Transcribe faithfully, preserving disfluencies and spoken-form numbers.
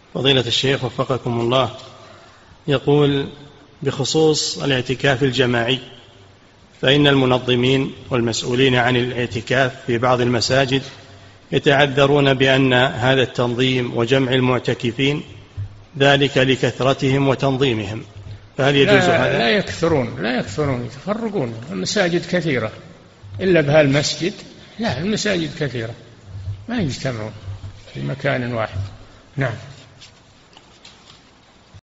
فضيلة الشيخ وفقكم الله، يقول بخصوص الاعتكاف الجماعي، فإن المنظمين والمسؤولين عن الاعتكاف في بعض المساجد يتعذرون بأن هذا التنظيم وجمع المعتكفين ذلك لكثرتهم وتنظيمهم، فهل يجوز لا هذا؟ لا يكثرون لا يكثرون يتفرقون. المساجد كثيرة إلا بهالمسجد، لا المساجد كثيرة ما يجتمعون في مكان واحد. نعم.